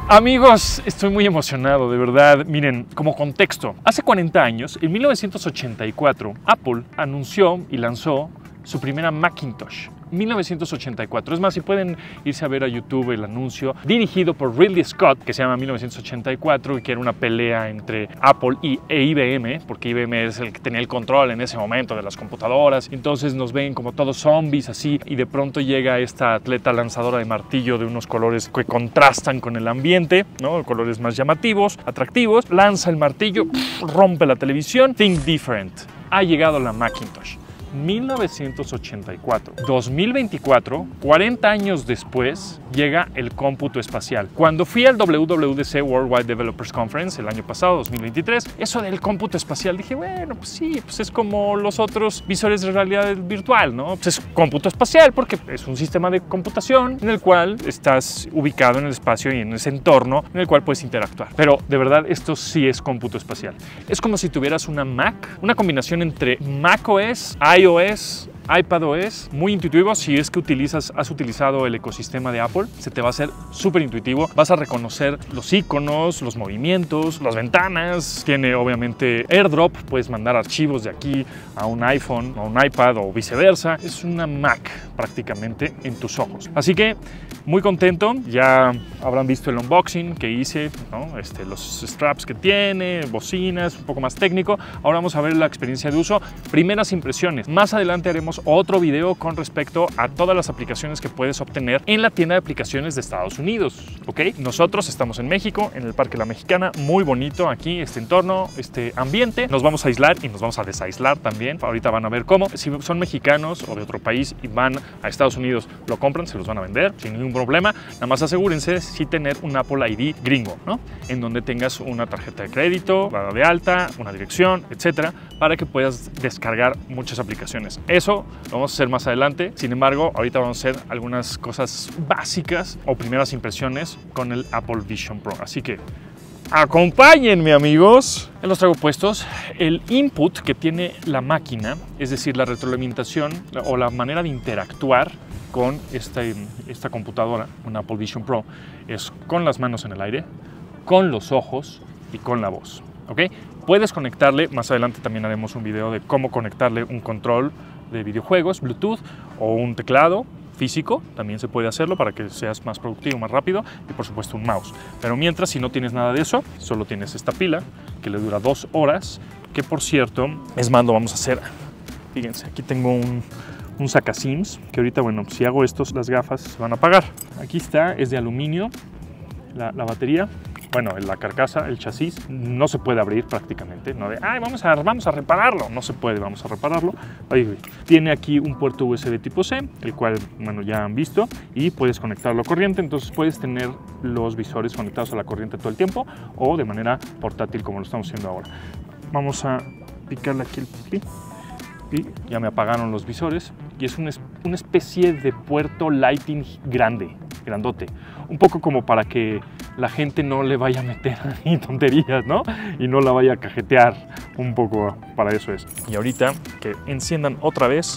Amigos, estoy muy emocionado, de verdad. Miren, como contexto, hace 40 años, en 1984, Apple anunció y lanzó su primera Macintosh. 1984. Es más, si pueden irse a ver a YouTube el anuncio, dirigido por Ridley Scott, que se llama 1984 y que era una pelea entre Apple e IBM, porque IBM es el que tenía el control en ese momento de las computadoras. Entonces nos ven como todos zombies así, y de pronto llega esta atleta lanzadora de martillo de unos colores que contrastan con el ambiente, ¿no? Colores más llamativos, atractivos, lanza el martillo, rompe la televisión. Think different. Ha llegado la Macintosh. 1984. 2024, 40 años después, llega el cómputo espacial. Cuando fui al WWDC Worldwide Developers Conference el año pasado, 2023, eso del cómputo espacial, dije, bueno, pues sí, pues es como los otros visores de realidad virtual, ¿no? Pues es cómputo espacial porque es un sistema de computación en el cual estás ubicado en el espacio y en ese entorno en el cual puedes interactuar. Pero de verdad, esto sí es cómputo espacial. Es como si tuvieras una Mac, una combinación entre macOS, iOS, iPadOS, muy intuitivo. Si es que has utilizado el ecosistema de Apple, se te va a hacer súper intuitivo. Vas a reconocer los iconos, los movimientos, las ventanas. Tiene obviamente AirDrop, puedes mandar archivos de aquí a un iPhone, a un iPad o viceversa. Es una Mac prácticamente en tus ojos. Así que muy contento. Ya habrán visto el unboxing que hice, ¿no? Los straps que tiene, bocinas, un poco más técnico. Ahora vamos a ver la experiencia de uso, primeras impresiones. Más adelante haremos otro video con respecto a todas las aplicaciones que puedes obtener en la tienda de aplicaciones de Estados Unidos, ¿ok? Nosotros estamos en México, en el Parque La Mexicana, muy bonito aquí este entorno, este ambiente. Nos vamos a aislar y nos vamos a desaislar también. Ahorita van a ver cómo. Si son mexicanos o de otro país y van a Estados Unidos, lo compran, se los van a vender sin ningún problema. Nada más asegúrense si tener un Apple ID gringo, ¿no? En donde tengas una tarjeta de crédito, dada de alta, una dirección, etcétera, para que puedas descargar muchas aplicaciones. Eso lo vamos a hacer más adelante. Sin embargo, ahorita vamos a hacer algunas cosas básicas o primeras impresiones con el Apple Vision Pro. Así que acompáñenme, amigos. Ya los traigo puestos. El input que tiene la máquina, es decir, la retroalimentación o la manera de interactuar con esta computadora, un Apple Vision Pro, es con las manos en el aire, con los ojos y con la voz, ¿ok? Puedes conectarle, más adelante también haremos un video de cómo conectarle un control de videojuegos, Bluetooth, o un teclado físico, también se puede hacerlo para que seas más productivo, más rápido, y por supuesto un mouse. Pero mientras, si no tienes nada de eso, solo tienes esta pila que le dura 2 horas, que por cierto, es más, lo vamos a hacer. Fíjense, aquí tengo un saca-sims, que ahorita, bueno, si hago esto, las gafas se van a apagar. Aquí está, es de aluminio, la batería. Bueno, la carcasa, el chasis, no se puede abrir prácticamente, no de, ay, vamos a repararlo, no se puede, vamos a repararlo. Ahí, tiene aquí un puerto USB tipo C, el cual, bueno, ya han visto, y puedes conectarlo a corriente, entonces puedes tener los visores conectados a la corriente todo el tiempo, o de manera portátil como lo estamos haciendo ahora. Vamos a picarle aquí el clic, y ya me apagaron los visores, y es una especie de puerto Lighting grande, grandote, un poco como para que la gente no le vaya a meter ahí tonterías, ¿no? Y no la vaya a cajetear un poco, para eso es. Y ahorita que enciendan otra vez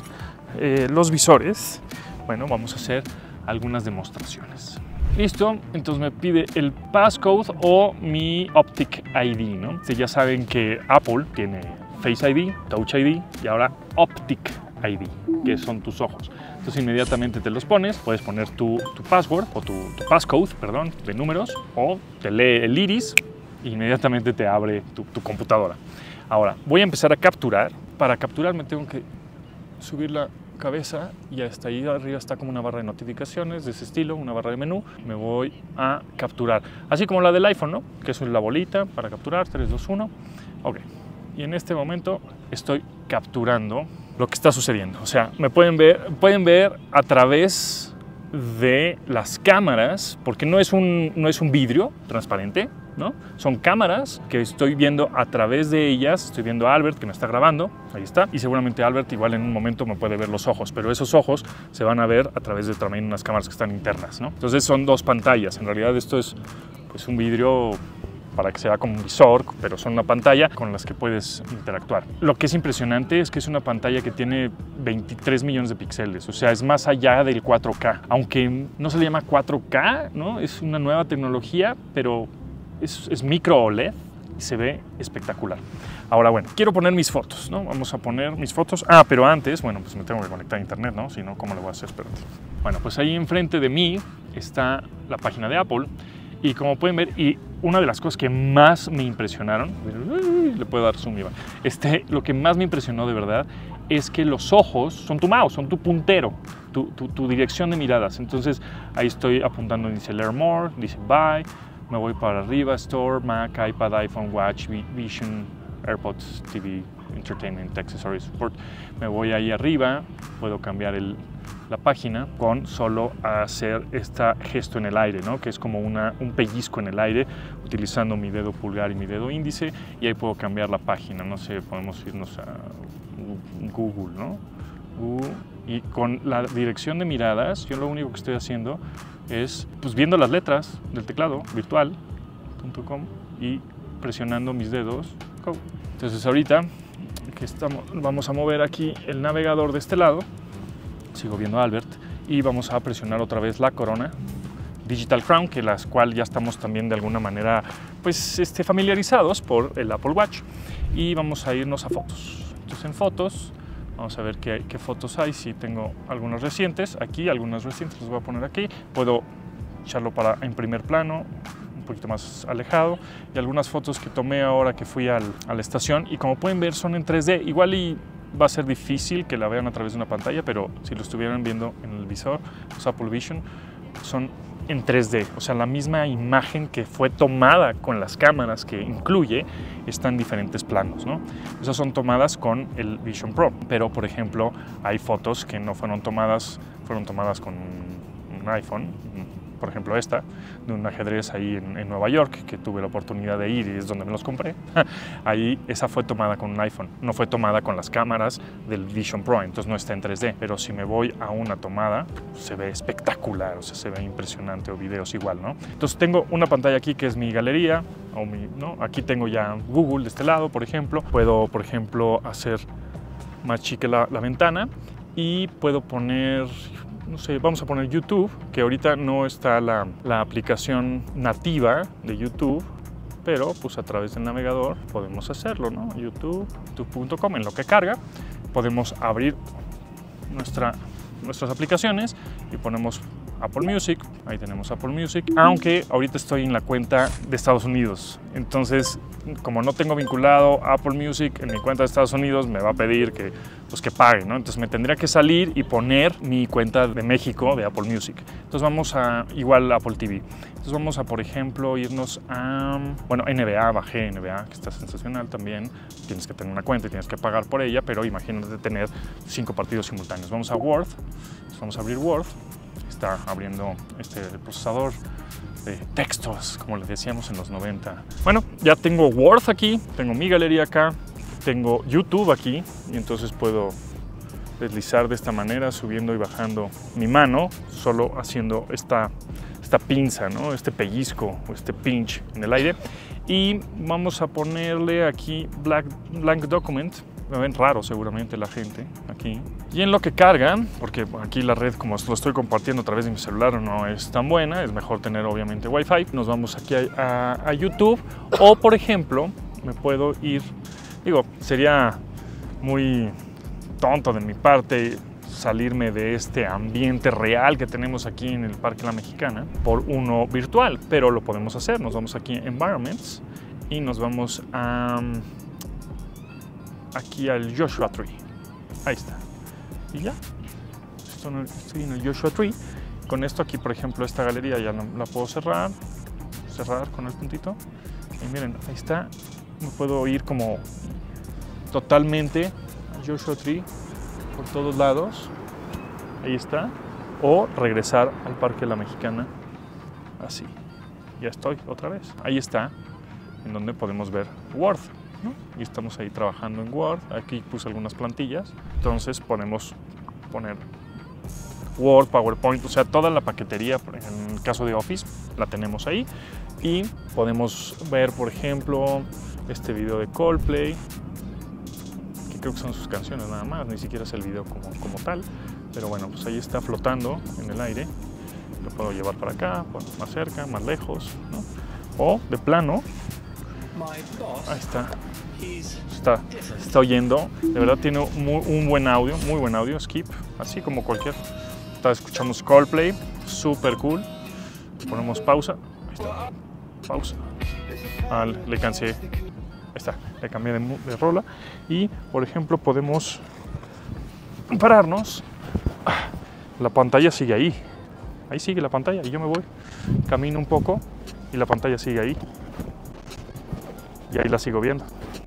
los visores, bueno, vamos a hacer algunas demostraciones. Listo, entonces me pide el passcode o mi Optic ID, ¿no? Ya saben que Apple tiene Face ID, Touch ID y ahora Optic ID, que son tus ojos. Entonces inmediatamente te los pones, puedes poner tu password o tu passcode, perdón, de números, o te lee el iris e inmediatamente te abre tu computadora. Ahora, voy a empezar a capturar. Para capturar me tengo que subir la cabeza y hasta ahí arriba está como una barra de notificaciones de ese estilo, una barra de menú. Me voy a capturar, así como la del iPhone, ¿no? Que es la bolita para capturar, 3, 2, 1. Ok, y en este momento estoy capturando lo que está sucediendo. O sea, me pueden ver a través de las cámaras, porque no es un vidrio transparente, ¿no? Son cámaras que estoy viendo a través de ellas. Estoy viendo a Albert que me está grabando, ahí está, y seguramente Albert igual en un momento me puede ver los ojos, pero esos ojos se van a ver a través de también unas cámaras que están internas, ¿no? Entonces son 2 pantallas. En realidad esto es pues un vidrio para que sea como un visor, pero son una pantalla con las que puedes interactuar. Lo que es impresionante es que es una pantalla que tiene 23 millones de píxeles, o sea, es más allá del 4K, aunque no se le llama 4K, ¿no? Es una nueva tecnología, pero es micro OLED y se ve espectacular. Ahora, bueno, quiero poner mis fotos, ¿no? Vamos a poner mis fotos. Ah, pero antes, bueno, pues me tengo que conectar a internet, ¿no? Si no, ¿cómo lo voy a hacer? Espérate. Bueno, pues ahí enfrente de mí está la página de Apple y como pueden ver, y una de las cosas que más me impresionaron, le puedo dar zoom, Iván, lo que más me impresionó de verdad es que los ojos son tu mouse, son tu puntero, tu dirección de miradas. Entonces ahí estoy apuntando, dice Learn More, dice Buy, me voy para arriba, Store, Mac, iPad, iPhone, Watch, Vision, AirPods, TV, Entertainment, Accessories, Support. Me voy ahí arriba, puedo cambiar la página con solo hacer este gesto en el aire, ¿no? Que es como un pellizco en el aire, utilizando mi dedo pulgar y mi dedo índice, y ahí puedo cambiar la página. No sé, podemos irnos a Google, ¿no? Y con la dirección de miradas, yo lo único que estoy haciendo es pues, viendo las letras del teclado virtual.com y presionando mis dedos. Go. Entonces ahorita que vamos a mover aquí el navegador de este lado, sigo viendo a Albert, y vamos a presionar otra vez la corona Digital Crown, que las cual ya estamos también de alguna manera pues familiarizados por el Apple Watch, y vamos a irnos a fotos. Entonces en fotos vamos a ver qué fotos hay. Si tengo algunas recientes aquí, algunas recientes las voy a poner aquí, puedo echarlo en primer plano, un poquito más alejado, y algunas fotos que tomé ahora que fui a la estación, y como pueden ver son en 3D, igual y va a ser difícil que la vean a través de una pantalla, pero si lo estuvieran viendo en el visor, los Apple Vision, son en 3D, o sea, la misma imagen que fue tomada con las cámaras que incluye está en diferentes planos, ¿no? Esas son tomadas con el Vision Pro, pero por ejemplo hay fotos que no fueron tomadas con un iPhone, por ejemplo esta, de un ajedrez ahí en Nueva York, que tuve la oportunidad de ir y es donde me los compré. Ahí esa fue tomada con un iPhone, no fue tomada con las cámaras del Vision Pro, entonces no está en 3D, pero si me voy a una tomada, se ve espectacular, o sea, se ve impresionante, o videos igual, ¿no? Entonces tengo una pantalla aquí que es mi galería, ¿no? Aquí tengo ya Google de este lado, por ejemplo. Puedo, por ejemplo, hacer más chica la ventana y puedo poner, no sé, vamos a poner YouTube, que ahorita no está la aplicación nativa de YouTube, pero pues a través del navegador podemos hacerlo, ¿no? youtube.com, en lo que carga, podemos abrir nuestras aplicaciones y ponemos Apple Music, ahí tenemos Apple Music, aunque ahorita estoy en la cuenta de Estados Unidos, entonces como no tengo vinculado Apple Music en mi cuenta de Estados Unidos, me va a pedir que pague, ¿no? Entonces me tendría que salir y poner mi cuenta de México de Apple Music. Entonces vamos a, igual Apple TV, entonces vamos a, por ejemplo, irnos a, bueno, NBA, bajé NBA, que está sensacional también, tienes que tener una cuenta y tienes que pagar por ella, pero imagínate tener 5 partidos simultáneos. Vamos a Word, entonces vamos a abrir Word, está abriendo el procesador de textos, como le decíamos en los 90. Bueno, ya tengo Word aquí, tengo mi galería acá, tengo YouTube aquí, y entonces puedo deslizar de esta manera, subiendo y bajando mi mano, solo haciendo esta pinza, ¿no? Este pellizco o este pinch en el aire. Y vamos a ponerle aquí blank document. Me ven raro seguramente la gente aquí. Y en lo que carga, porque aquí la red, como lo estoy compartiendo a través de mi celular, no es tan buena, es mejor tener obviamente Wi-Fi. Nos vamos aquí a YouTube, o por ejemplo me puedo ir, digo, sería muy tonto de mi parte salirme de este ambiente real que tenemos aquí en el Parque La Mexicana por uno virtual, pero lo podemos hacer. Nos vamos aquí a Environments y nos vamos aquí al Joshua Tree. Ahí está. Y ya. Estoy en el Joshua Tree. Con esto aquí, por ejemplo, esta galería ya no la puedo cerrar con el puntito. Y miren, ahí está. Me puedo ir como totalmente al Joshua Tree por todos lados. Ahí está. O regresar al Parque La Mexicana. Así. Ya estoy otra vez. Ahí está. En donde podemos ver Word, ¿no? Y estamos ahí trabajando en Word. Aquí puse algunas plantillas. Entonces podemos poner Word, PowerPoint, o sea, toda la paquetería, en el caso de Office, la tenemos ahí. Y podemos ver, por ejemplo, este video de Coldplay, que creo que son sus canciones nada más, ni siquiera es el video como tal. Pero bueno, pues ahí está flotando en el aire. Lo puedo llevar para acá, más cerca, más lejos, ¿no? O de plano, ahí está. Está oyendo, de verdad tiene un buen audio, muy buen audio, Skip, así como cualquier. Escuchamos Coldplay, súper cool. Ponemos pausa, ahí está, pausa. Le cansé, ahí está, le cambié de rola. Y por ejemplo podemos pararnos, la pantalla sigue ahí sigue la pantalla y yo me voy, camino un poco y la pantalla sigue ahí. Y ahí la sigo viendo.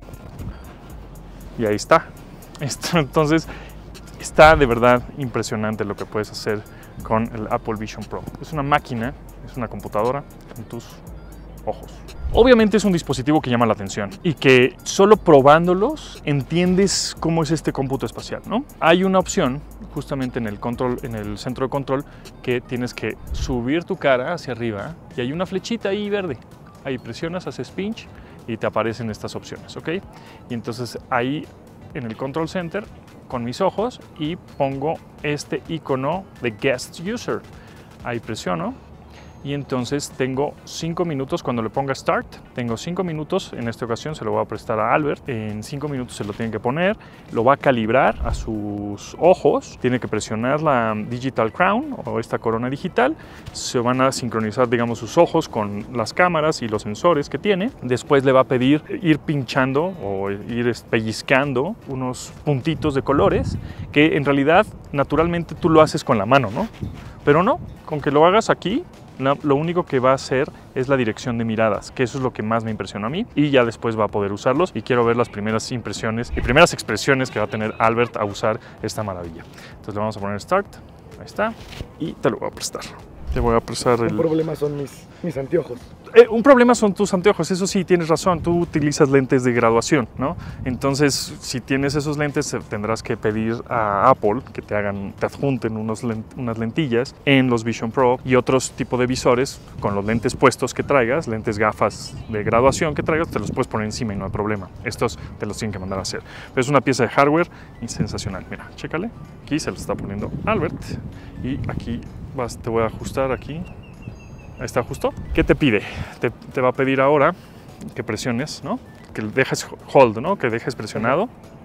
Y ahí está. Entonces, está de verdad impresionante lo que puedes hacer con el Apple Vision Pro. Es una máquina, es una computadora en tus ojos. Obviamente es un dispositivo que llama la atención y que solo probándolos entiendes cómo es este cómputo espacial, ¿no? Hay una opción justamente en el centro de control, que tienes que subir tu cara hacia arriba y hay una flechita ahí verde. Ahí presionas, haces pinch y te aparecen estas opciones, ¿ok? Y entonces ahí en el Control Center, con mis ojos, y pongo este icono de Guest User. Ahí presiono y entonces tengo 5 minutos cuando le ponga Start. Tengo 5 minutos, en esta ocasión se lo voy a prestar a Albert. En 5 minutos se lo tienen que poner, lo va a calibrar a sus ojos, tiene que presionar la Digital Crown o esta corona digital. Se van a sincronizar, digamos, sus ojos con las cámaras y los sensores que tiene. Después le va a pedir ir pinchando o ir pellizcando unos puntitos de colores que en realidad naturalmente tú lo haces con la mano, ¿no? Pero no, con que lo hagas aquí, lo único que va a hacer es la dirección de miradas, que eso es lo que más me impresionó a mí, y ya después va a poder usarlos y quiero ver las primeras impresiones y primeras expresiones que va a tener Albert a usar esta maravilla. Entonces le vamos a poner Start, ahí está, y te lo voy a prestar. Te voy a prestar el problema son mis anteojos. Un problema son tus anteojos, eso sí, tienes razón, tú utilizas lentes de graduación, ¿no? Entonces, si tienes esos lentes, tendrás que pedir a Apple que te adjunten unas lentillas en los Vision Pro y otros tipos de visores con los lentes puestos que traigas, lentes gafas de graduación que traigas, te los puedes poner encima y no hay problema. Estos te los tienen que mandar a hacer. Pero es una pieza de hardware sensacional. Mira, chécale, aquí se lo está poniendo Albert y aquí te voy a ajustar aquí. Ahí está justo. ¿Qué te pide? Te va a pedir ahora que presiones, ¿no? Que dejes hold, ¿no? Que dejes presionado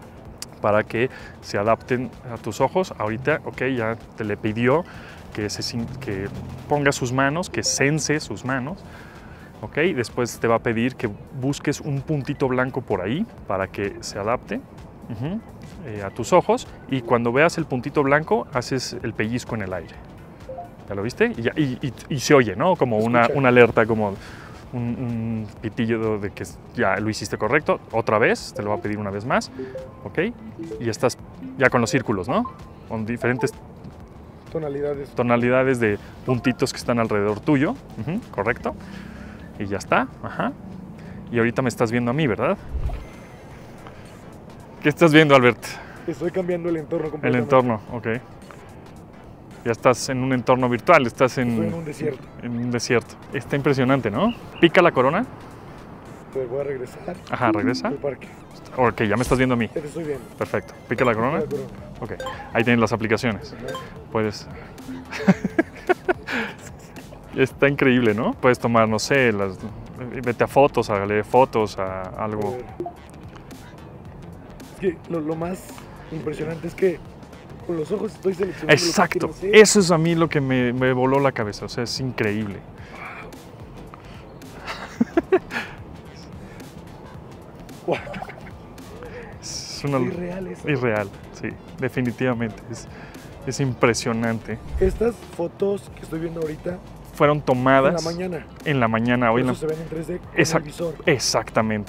para que se adapten a tus ojos. Ahorita, ok, ya te le pidió que ponga sus manos, que sense sus manos. Ok, después te va a pedir que busques un puntito blanco por ahí para que se adapte a tus ojos. Y cuando veas el puntito blanco, haces el pellizco en el aire. ¿Ya lo viste? Y se oye, ¿no? Como una alerta, como un pitillo de que ya lo hiciste correcto. Otra vez, te lo va a pedir una vez más, ¿ok? Y estás ya con los círculos, ¿no? Con diferentes tonalidades de puntitos que están alrededor tuyo, correcto. Y ya está, Y ahorita me estás viendo a mí, ¿verdad? ¿Qué estás viendo, Albert? Estoy cambiando el entorno completamente. El entorno, ok. Ya estás en un entorno virtual, Estoy en un desierto. En un desierto. Está impresionante, ¿no? Pica la corona. Pues voy a regresar. Ajá, regresa. Al parque. Ok, ya me estás viendo a mí. Te estoy viendo. Perfecto. Pica la corona. Ok, ahí tienen las aplicaciones. Puedes... Está increíble, ¿no? Puedes tomar, no sé, vete a fotos, a leer fotos, a algo. Es que lo más impresionante es que con los ojos estoy seleccionando. Exacto, eso es a mí lo que me voló la cabeza, o sea, es increíble. Wow. Es irreal eso. Irreal, sí, definitivamente, es impresionante. Estas fotos que estoy viendo ahorita fueron tomadas en la mañana. En la mañana, hoy. Por eso se ven en 3D con el visor. Exactamente.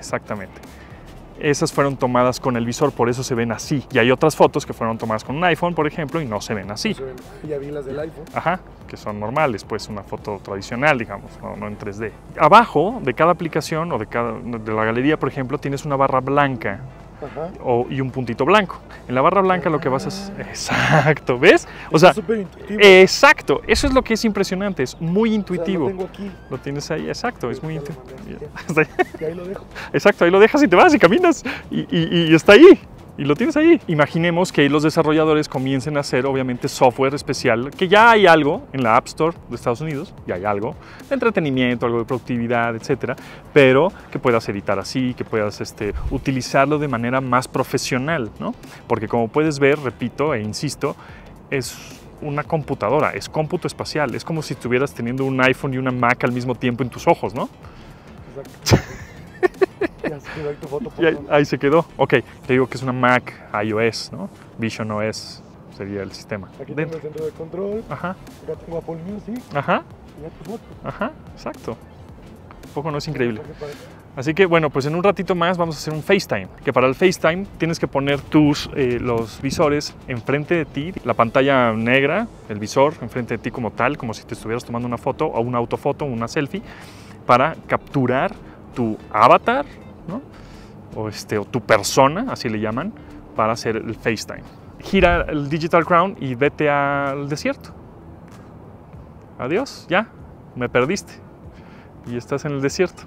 Esas fueron tomadas con el visor, por eso se ven así. Y hay otras fotos que fueron tomadas con un iPhone, por ejemplo, y no se ven así. Ya vi las del iPhone. Ajá, que son normales, pues una foto tradicional, digamos, no en 3D. Abajo de cada aplicación o de la galería, por ejemplo, tienes una barra blanca Ajá. y un puntito blanco. En la barra blanca lo que vas a hacer... Exacto, ¿ves? O Está sea, súper intuitivo. exacto, eso es lo que es impresionante, es muy intuitivo. O sea, lo tengo aquí. Lo tienes ahí, exacto, es muy Ya lo intuitivo. mandé, y ahí lo dejo. Exacto, ahí lo dejas y te vas y caminas y está ahí. Y lo tienes ahí. Imaginemos que los desarrolladores comiencen a hacer, obviamente, software especial, que ya hay algo en la App Store de Estados Unidos, ya hay algo de entretenimiento, algo de productividad, etcétera, pero que puedas editar así, que puedas utilizarlo de manera más profesional, ¿no? Porque como puedes ver, repito e insisto, es una computadora, es cómputo espacial, es como si estuvieras teniendo un iPhone y una Mac al mismo tiempo en tus ojos, ¿no? Exacto. Ya se quedó ahí tu foto. Y ahí se quedó. Ok, te digo que es una Mac iOS, ¿no? Vision OS sería el sistema. Aquí tengo el centro de control. Ajá, Acá tengo Apple Music. ajá, Y ya tu foto. ajá, exacto. ¿Un poco no es increíble? ¿Qué parece? Así que bueno, pues en un ratito más vamos a hacer un FaceTime, que para el FaceTime tienes que poner los visores enfrente de ti, la pantalla negra, el visor enfrente de ti como tal, como si te estuvieras tomando una foto o una autofoto, una selfie, para capturar tu avatar, ¿no? o tu persona, así le llaman, para hacer el FaceTime. Gira el Digital Crown y vete al desierto. Adiós, ya, me perdiste. Y estás en el desierto.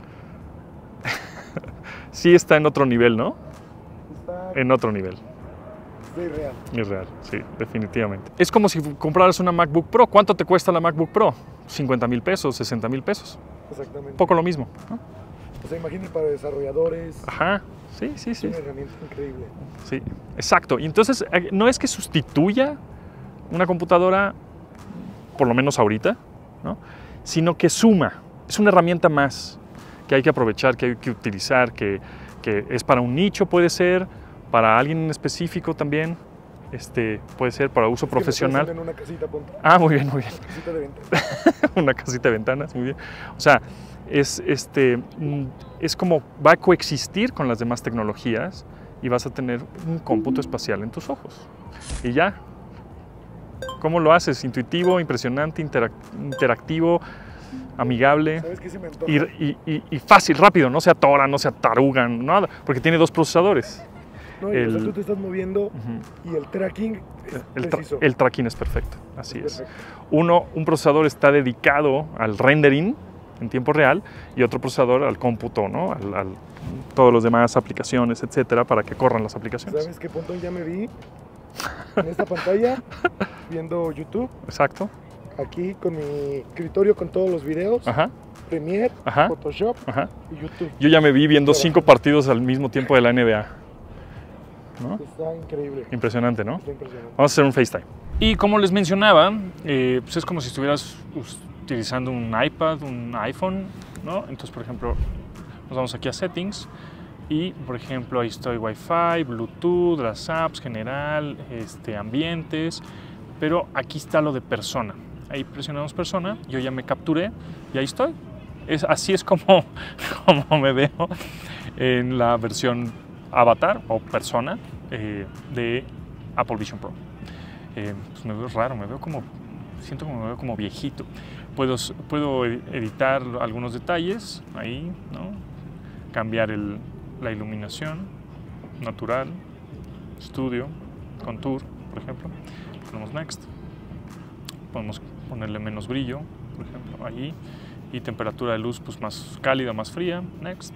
Sí está en otro nivel, ¿no? Está En otro nivel. irreal. Irreal, sí, definitivamente. Es como si compraras una MacBook Pro. ¿Cuánto te cuesta la MacBook Pro? 50,000 pesos, 60,000 pesos. Exactamente. Un poco lo mismo, ¿no? O sea, imagínate para desarrolladores. Ajá, sí, sí, Es sí. una herramienta increíble. Sí, exacto. Y entonces no es que sustituya una computadora, por lo menos ahorita, ¿no? Sino que suma. Es una herramienta más que hay que aprovechar, que hay que utilizar, que es para un nicho, puede ser, para alguien en específico también, puede ser para uso profesional. En una casita, ponte. Ah, muy bien, muy bien. Una casita de venta. Una casita de ventanas, muy bien. O sea, es como va a coexistir con las demás tecnologías y vas a tener un cómputo espacial en tus ojos. Y ya. ¿Cómo lo haces? Intuitivo, impresionante, interactivo, amigable ¿Sabes qué se me antoja? y fácil, rápido, no se atoran, no se atarugan, nada, porque tiene 2 procesadores. No, y o sea, tú te estás moviendo Ujú. y el tracking es preciso. El tracking es perfecto, así es. Perfecto. Un procesador está dedicado al rendering en tiempo real y otro procesador al cómputo, ¿no? Al todos los demás aplicaciones, etcétera, para que corran las aplicaciones. ¿Sabes qué punto ya me vi? En esta pantalla, viendo YouTube, Exacto. aquí con mi escritorio con todos los videos, Ajá, Premiere, Ajá. Photoshop ajá. y YouTube. Yo ya me vi viendo 5 partidos al mismo tiempo de la NBA. ¿No? Está increíble. Impresionante, ¿no? Está impresionante. Vamos a hacer un FaceTime. Y como les mencionaba, pues es como si estuvieras utilizando un iPad, un iPhone, ¿no? Entonces, por ejemplo, nos vamos aquí a Settings y, por ejemplo, ahí estoy Wi-Fi, Bluetooth, las apps, general, ambientes, pero aquí está lo de persona. Ahí presionamos persona, yo ya me capturé y ahí estoy. Así es como me veo en la versión avatar o persona de Apple Vision Pro. Pues me veo raro, siento como me veo como viejito. Puedo editar algunos detalles ahí, ¿no? Cambiar la iluminación natural, estudio, contour, por ejemplo. Ponemos next. Podemos ponerle menos brillo, por ejemplo, allí. Y temperatura de luz pues más cálida, más fría, next.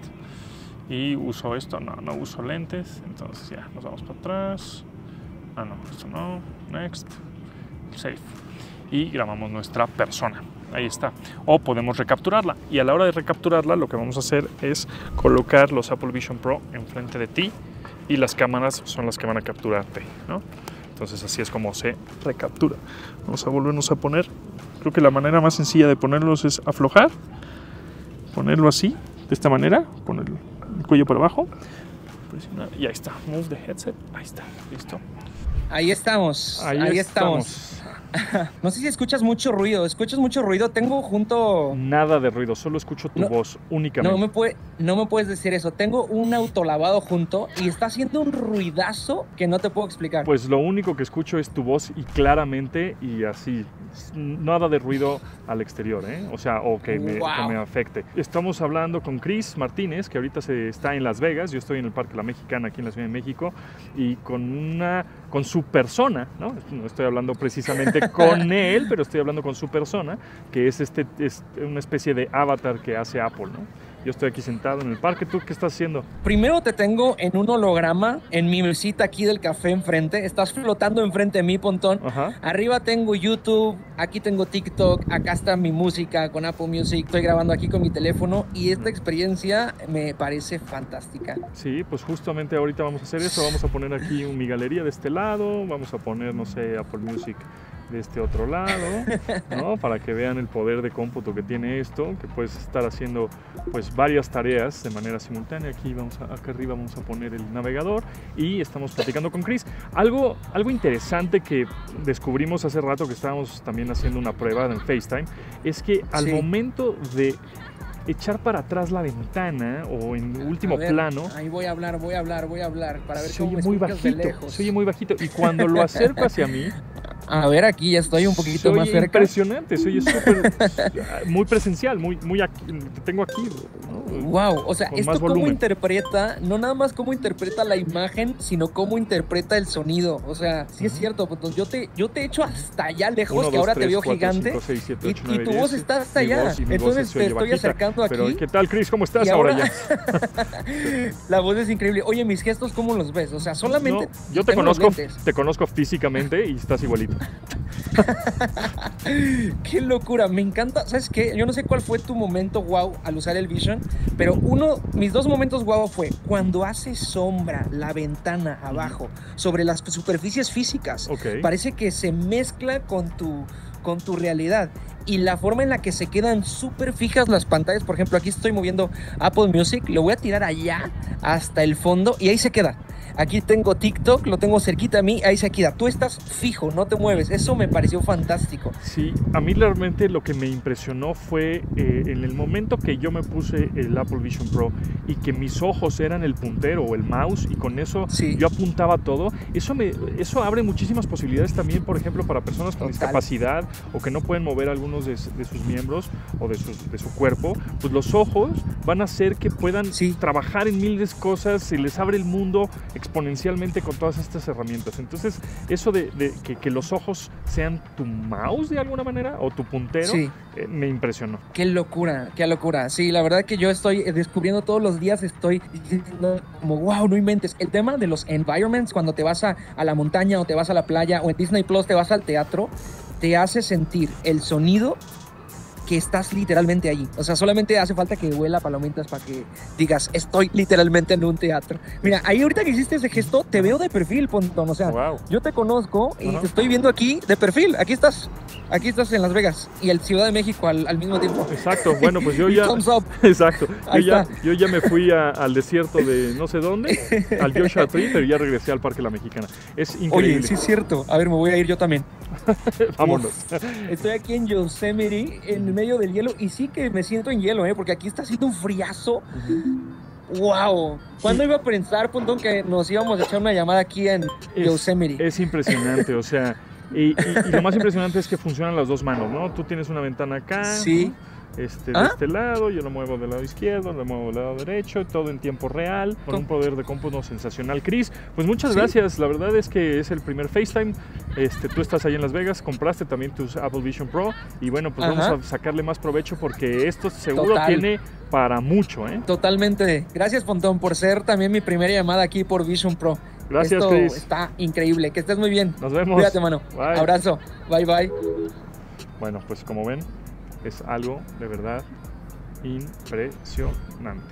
Y uso esto, no uso lentes, entonces ya nos vamos para atrás. No, esto no, next, save. Y grabamos nuestra persona, ahí está. O podemos recapturarla, y a la hora de recapturarla lo que vamos a hacer es colocar los Apple Vision Pro enfrente de ti y las cámaras son las que van a capturarte, ¿no? Entonces así es como se recaptura. Vamos a volvernos a poner. Creo que la manera más sencilla de ponerlos es aflojar, ponerlo así, de esta manera, poner el cuello para abajo, presionar y ahí está. Move the headset, ahí está, listo. Ahí estamos. Ahí estamos. No sé si escuchas mucho ruido. ¿Escuchas mucho ruido? Tengo junto... Nada de ruido, solo escucho tu voz únicamente. No me puedes decir eso. Tengo un autolavado junto y está haciendo un ruidazo que no te puedo explicar. Pues lo único que escucho es tu voz y claramente y así. Nada de ruido al exterior, ¿eh? O sea, o que me afecte. Estamos hablando con Chris Martínez, que ahorita está en Las Vegas. Yo estoy en el Parque La Mexicana, aquí en la Ciudad de México, y con su persona, ¿no? No estoy hablando precisamente con él, pero estoy hablando con su persona, que es una especie de avatar que hace Apple, ¿no? Yo estoy aquí sentado en el parque. ¿Tú qué estás haciendo? Primero te tengo en un holograma, en mi mesita aquí del café enfrente. Estás flotando enfrente de mí, Pontón. Ajá. Arriba tengo YouTube, aquí tengo TikTok, acá está mi música con Apple Music. Estoy grabando aquí con mi teléfono y esta experiencia me parece fantástica. Sí, pues justamente ahorita vamos a hacer eso. Vamos a poner aquí mi galería de este lado. Vamos a poner, no sé, Apple Music de este otro lado, ¿no? Para que vean el poder de cómputo que tiene esto, que puedes estar haciendo pues varias tareas de manera simultánea. Acá arriba vamos a poner el navegador y estamos platicando con Chris. Algo interesante que descubrimos hace rato, que estábamos también haciendo una prueba en FaceTime, es que al momento de echar para atrás la ventana o en último plano. Ahí voy a hablar para ver cómo me muy escuchas bajito, de lejos. Se oye muy bajito y cuando lo acerco hacia mí, a ver, aquí ya estoy un poquito más cerca. Impresionante, se oye súper, muy presencial, muy aquí, te tengo aquí, ¿no? Wow, o sea, con esto más cómo volumen. interpreta, no nada más cómo interpreta la imagen, sino cómo interpreta el sonido. O sea, sí es cierto, pues yo te echo hasta allá lejos, 1, que 2, ahora 3, te veo 4, gigante 5, 6, 7, 8, y 9, tu 10, voz está hasta mi allá. voz Entonces se oye te estoy bajita. acercando aquí. Pero ¿qué tal, Chris? ¿Cómo estás y ahora ya? La voz es increíble. Oye, mis gestos, ¿cómo los ves? O sea, solamente... No, yo te conozco físicamente y estás igualito. Qué locura, me encanta. ¿Sabes qué? Yo no sé cuál fue tu momento wow al usar el Vision, pero mis dos momentos wow fue cuando hace sombra la ventana abajo sobre las superficies físicas. Okay. Parece que se mezcla con tu realidad. Y la forma en la que se quedan súper fijas las pantallas, por ejemplo, aquí estoy moviendo Apple Music, lo voy a tirar allá hasta el fondo y ahí se queda. Aquí tengo TikTok, lo tengo cerquita a mí, ahí se queda. Tú estás fijo, no te mueves. Eso me pareció fantástico. Sí, a mí realmente lo que me impresionó fue en el momento que yo me puse el Apple Vision Pro y que mis ojos eran el puntero o el mouse y con eso yo apuntaba todo. Eso abre muchísimas posibilidades también, por ejemplo, para personas con discapacidad o que no pueden mover algunos de sus miembros o de su cuerpo. Pues los ojos van a hacer que puedan trabajar en miles de cosas, se les abre el mundo exponencialmente con todas estas herramientas. Entonces, eso de que los ojos sean tu mouse de alguna manera o tu puntero, me impresionó. Qué locura, qué locura. Sí, la verdad que yo estoy descubriendo todos los días, estoy diciendo como, wow, no inventes. El tema de los environments, cuando te vas a la montaña o te vas a la playa o en Disney Plus te vas al teatro, te hace sentir el sonido que estás literalmente allí. O sea, solamente hace falta que huela palomitas para que digas, estoy literalmente en un teatro. Mira, ahí ahorita que hiciste ese gesto, te veo de perfil, Pontón. O sea, yo te conozco y te estoy viendo aquí de perfil. Aquí estás en Las Vegas y el Ciudad de México al mismo tiempo. Exacto, bueno, pues yo ya... Exacto, yo ya me fui al desierto de no sé dónde, al Joshua Tree, pero ya regresé al Parque La Mexicana. Es increíble. Oye, sí es cierto. A ver, me voy a ir yo también. Vámonos. Estoy aquí en Yosemite, en medio del hielo, y sí que me siento en hielo, porque aquí está haciendo un friazo. ¡Wow! ¿Cuándo iba a pensar, Pontón, que nos íbamos a echar una llamada aquí en Yosemite? Es impresionante, o sea, y lo más impresionante es que funcionan las dos manos, ¿no? Tú tienes una ventana acá, sí. de este lado, yo lo muevo del lado izquierdo, lo muevo del lado derecho, todo en tiempo real, con un poder de cómputo sensacional. Chris, pues muchas gracias, la verdad es que es el primer FaceTime, tú estás ahí en Las Vegas, compraste también tus Apple Vision Pro y bueno, pues vamos a sacarle más provecho porque esto seguro tiene para mucho, ¿eh? Totalmente. Gracias, Pontón, por ser también mi primera llamada aquí por Vision Pro. Gracias, Esto Chris. Está increíble, que estés muy bien. Nos vemos. Cuídate, mano. Bye. Abrazo. Bye, bye. Bueno, pues como ven, es algo de verdad impresionante.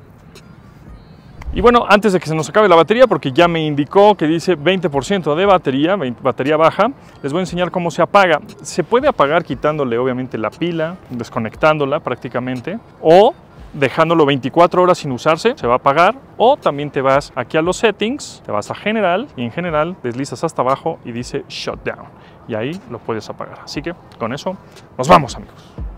Y bueno, antes de que se nos acabe la batería, porque ya me indicó que dice 20% de batería, batería baja, les voy a enseñar cómo se apaga. Se puede apagar quitándole obviamente la pila, desconectándola prácticamente, o dejándolo 24 horas sin usarse, se va a apagar. O también te vas aquí a los settings, te vas a general y en general deslizas hasta abajo y dice shutdown. Y ahí lo puedes apagar. Así que con eso nos vamos, amigos.